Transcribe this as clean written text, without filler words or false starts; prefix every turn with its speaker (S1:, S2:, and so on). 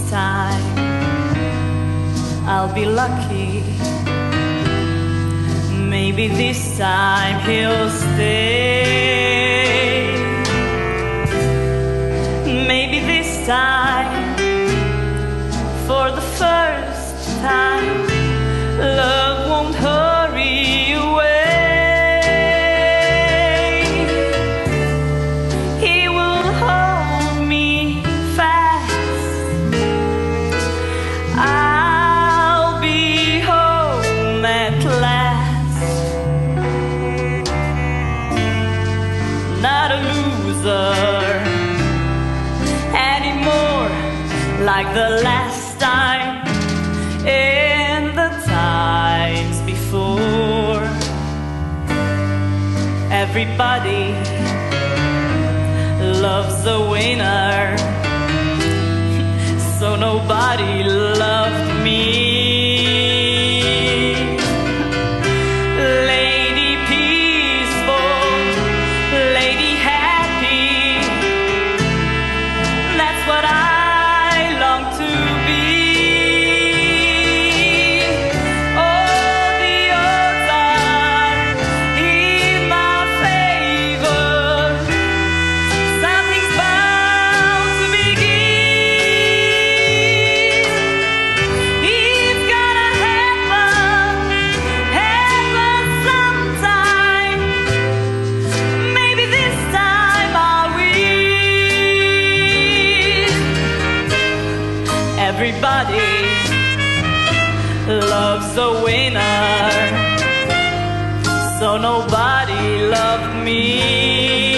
S1: time I'll be lucky. Maybe this time he'll stay. Maybe this time, for the first time, love won't hurry away. He will hold me fast. I'll be home at last. Not a loser anymore, like the last time in the times before. Everybody loves a winner, so nobody loved me. Lady peaceful, lady happy, that's what I long to be. Oh, the odds are in my favor. Something's bound to begin. It's gonna happen sometime. Maybe this time I'll win. Everybody loves a winner, so nobody loved me.